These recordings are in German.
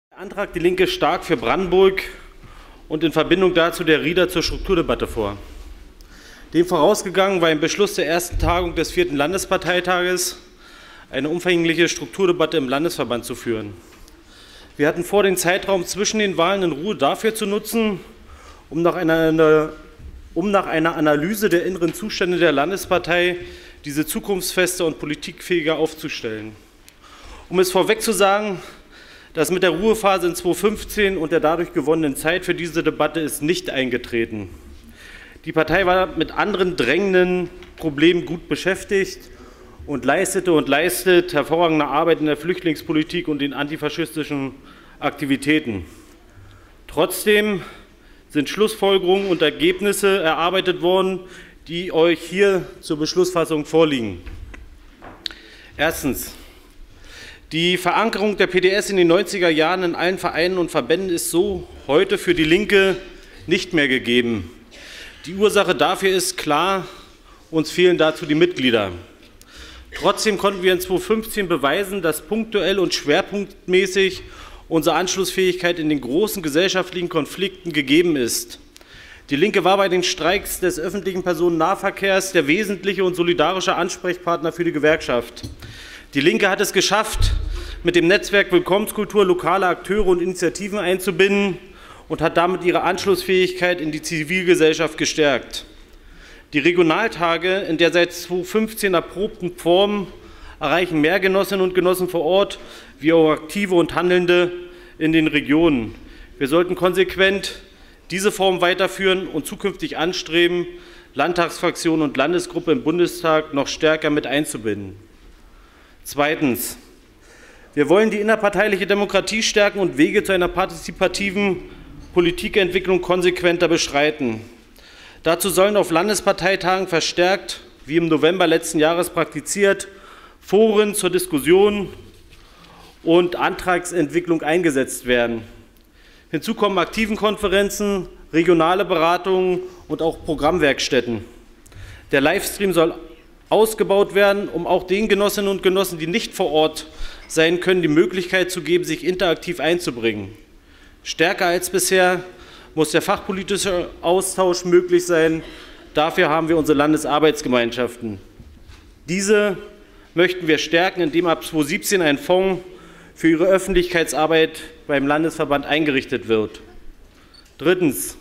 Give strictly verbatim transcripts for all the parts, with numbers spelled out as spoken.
Der Antrag Die Linke stark für Brandenburg und in Verbindung dazu der Rieder zur Strukturdebatte vor. Dem vorausgegangen war im Beschluss der ersten Tagung des vierten Landesparteitages eine umfängliche Strukturdebatte im Landesverband zu führen. Wir hatten vor, den Zeitraum zwischen den Wahlen in Ruhe dafür zu nutzen, um nach einer, um nach einer Analyse der inneren Zustände der Landespartei diese zukunftsfester und politikfähiger aufzustellen. Um es vorweg zu sagen, das mit der Ruhephase in zweitausendfünfzehn und der dadurch gewonnenen Zeit für diese Debatte ist nicht eingetreten. Die Partei war mit anderen drängenden Problemen gut beschäftigt und leistete und leistet hervorragende Arbeit in der Flüchtlingspolitik und den antifaschistischen Aktivitäten. Trotzdem sind Schlussfolgerungen und Ergebnisse erarbeitet worden, die euch hier zur Beschlussfassung vorliegen. Erstens. Die Verankerung der P D S in den neunziger Jahren in allen Vereinen und Verbänden ist so heute für die Linke nicht mehr gegeben. Die Ursache dafür ist klar, uns fehlen dazu die Mitglieder. Trotzdem konnten wir in zweitausendfünfzehn beweisen, dass punktuell und schwerpunktmäßig unsere Anschlussfähigkeit in den großen gesellschaftlichen Konflikten gegeben ist. Die Linke war bei den Streiks des öffentlichen Personennahverkehrs der wesentliche und solidarische Ansprechpartner für die Gewerkschaft. Die Linke hat es geschafft, mit dem Netzwerk Willkommenskultur lokale Akteure und Initiativen einzubinden und hat damit ihre Anschlussfähigkeit in die Zivilgesellschaft gestärkt. Die Regionaltage in der seit zweitausendfünfzehn erprobten Form erreichen mehr Genossinnen und Genossen vor Ort, wie auch Aktive und Handelnde in den Regionen. Wir sollten konsequent diese Form weiterführen und zukünftig anstreben, Landtagsfraktion und Landesgruppe im Bundestag noch stärker mit einzubinden. Zweitens. Wir wollen die innerparteiliche Demokratie stärken und Wege zu einer partizipativen Politikentwicklung konsequenter beschreiten. Dazu sollen auf Landesparteitagen verstärkt, wie im November letzten Jahres praktiziert, Foren zur Diskussion und Antragsentwicklung eingesetzt werden. Hinzu kommen Aktivenkonferenzen, regionale Beratungen und auch Programmwerkstätten. Der Livestream soll ausgebaut werden, um auch den Genossinnen und Genossen, die nicht vor Ort sein können, die Möglichkeit zu geben, sich interaktiv einzubringen. Stärker als bisher muss der fachpolitische Austausch möglich sein. Dafür haben wir unsere Landesarbeitsgemeinschaften. Diese möchten wir stärken, indem ab zweitausendsiebzehn ein Fonds für ihre Öffentlichkeitsarbeit beim Landesverband eingerichtet wird. Drittens.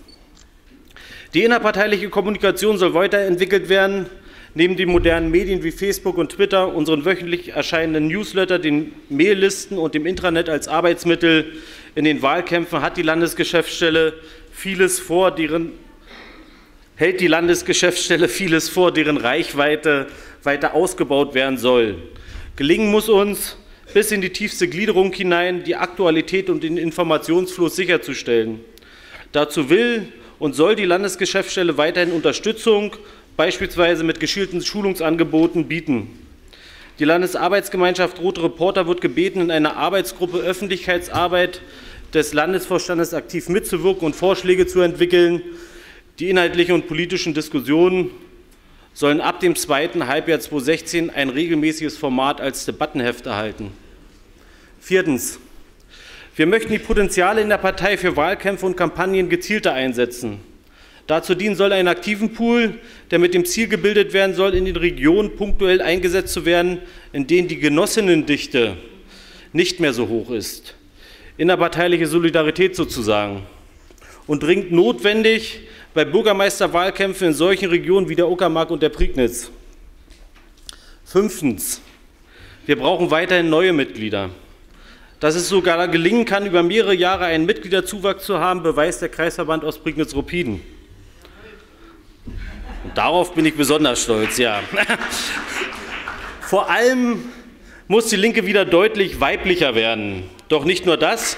Die innerparteiliche Kommunikation soll weiterentwickelt werden. Neben den modernen Medien wie Facebook und Twitter, unseren wöchentlich erscheinenden Newsletter, den Maillisten und dem Intranet als Arbeitsmittel in den Wahlkämpfen hat die Landesgeschäftsstelle vieles vor, deren, hält die Landesgeschäftsstelle vieles vor, deren Reichweite weiter ausgebaut werden soll. Gelingen muss uns, bis in die tiefste Gliederung hinein die Aktualität und den Informationsfluss sicherzustellen. Dazu will und soll die Landesgeschäftsstelle weiterhin Unterstützung, beispielsweise mit geschielten Schulungsangeboten, bieten. Die Landesarbeitsgemeinschaft Rote Reporter wird gebeten, in einer Arbeitsgruppe Öffentlichkeitsarbeit des Landesvorstandes aktiv mitzuwirken und Vorschläge zu entwickeln. Die inhaltlichen und politischen Diskussionen sollen ab dem zweiten Halbjahr zweitausendsechzehn ein regelmäßiges Format als Debattenheft erhalten. Viertens. Wir möchten die Potenziale in der Partei für Wahlkämpfe und Kampagnen gezielter einsetzen. Dazu dienen soll ein aktiven Pool, der mit dem Ziel gebildet werden soll, in den Regionen punktuell eingesetzt zu werden, in denen die Genossinnendichte nicht mehr so hoch ist. Innerparteiliche Solidarität sozusagen. Und dringend notwendig bei Bürgermeisterwahlkämpfen in solchen Regionen wie der Uckermark und der Prignitz. Fünftens. Wir brauchen weiterhin neue Mitglieder. Dass es sogar gelingen kann, über mehrere Jahre einen Mitgliederzuwachs zu haben, beweist der Kreisverband Ostprignitz-Ruppin. Und darauf bin ich besonders stolz, ja. Vor allem muss die Linke wieder deutlich weiblicher werden. Doch nicht nur das.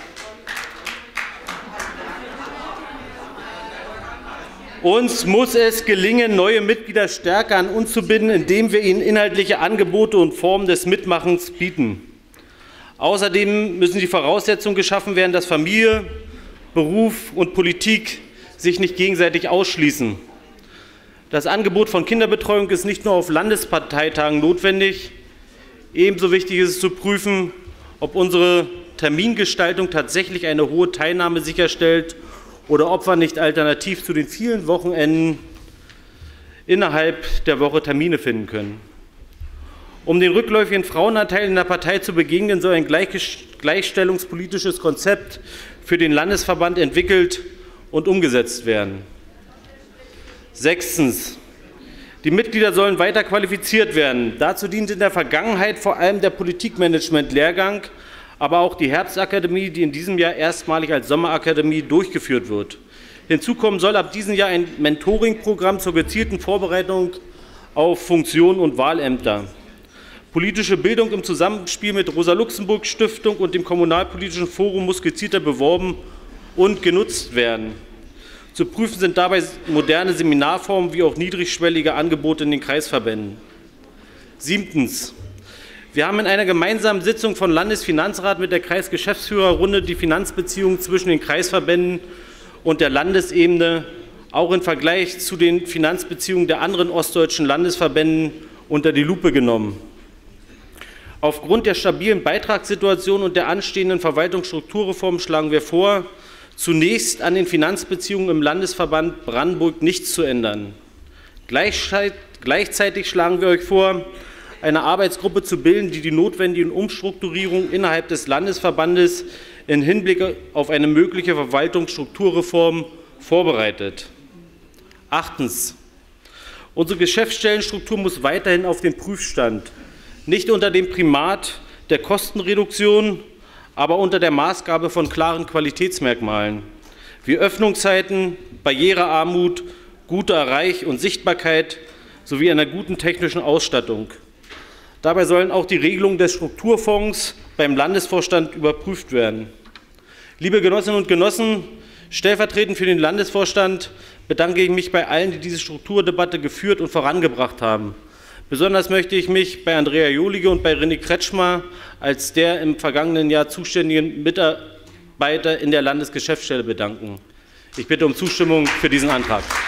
Uns muss es gelingen, neue Mitglieder stärker an uns zu binden, indem wir ihnen inhaltliche Angebote und Formen des Mitmachens bieten. Außerdem müssen die Voraussetzungen geschaffen werden, dass Familie, Beruf und Politik sich nicht gegenseitig ausschließen. Das Angebot von Kinderbetreuung ist nicht nur auf Landesparteitagen notwendig. Ebenso wichtig ist es zu prüfen, ob unsere Termingestaltung tatsächlich eine hohe Teilnahme sicherstellt oder ob wir nicht alternativ zu den vielen Wochenenden innerhalb der Woche Termine finden können. Um den rückläufigen Frauenanteil in der Partei zu begegnen, soll ein gleichstellungspolitisches Konzept für den Landesverband entwickelt und umgesetzt werden. Sechstens. Die Mitglieder sollen weiter qualifiziert werden. Dazu dient in der Vergangenheit vor allem der Politikmanagement-Lehrgang, aber auch die Herbstakademie, die in diesem Jahr erstmalig als Sommerakademie durchgeführt wird. Hinzu kommen soll ab diesem Jahr ein Mentoring-Programm zur gezielten Vorbereitung auf Funktionen und Wahlämter. Politische Bildung im Zusammenspiel mit Rosa-Luxemburg-Stiftung und dem Kommunalpolitischen Forum muss gezielter beworben und genutzt werden. Zu prüfen sind dabei moderne Seminarformen wie auch niedrigschwellige Angebote in den Kreisverbänden. Siebtens. Wir haben in einer gemeinsamen Sitzung von Landesfinanzrat mit der Kreisgeschäftsführerrunde die Finanzbeziehungen zwischen den Kreisverbänden und der Landesebene auch im Vergleich zu den Finanzbeziehungen der anderen ostdeutschen Landesverbänden unter die Lupe genommen. Aufgrund der stabilen Beitragssituation und der anstehenden Verwaltungsstrukturreform schlagen wir vor, zunächst an den Finanzbeziehungen im Landesverband Brandenburg nichts zu ändern. Gleichzeitig schlagen wir euch vor, eine Arbeitsgruppe zu bilden, die die notwendigen Umstrukturierungen innerhalb des Landesverbandes im Hinblick auf eine mögliche Verwaltungsstrukturreform vorbereitet. Achtens. Unsere Geschäftsstellenstruktur muss weiterhin auf den Prüfstand, nicht unter dem Primat der Kostenreduktion, aber unter der Maßgabe von klaren Qualitätsmerkmalen wie Öffnungszeiten, Barrierearmut, guter Erreich- und Sichtbarkeit sowie einer guten technischen Ausstattung. Dabei sollen auch die Regelungen des Strukturfonds beim Landesvorstand überprüft werden. Liebe Genossinnen und Genossen, stellvertretend für den Landesvorstand bedanke ich mich bei allen, die diese Strukturdebatte geführt und vorangebracht haben. Besonders möchte ich mich bei Andrea Jolige und bei René Kretschmer als der im vergangenen Jahr zuständigen Mitarbeiter in der Landesgeschäftsstelle bedanken. Ich bitte um Zustimmung für diesen Antrag.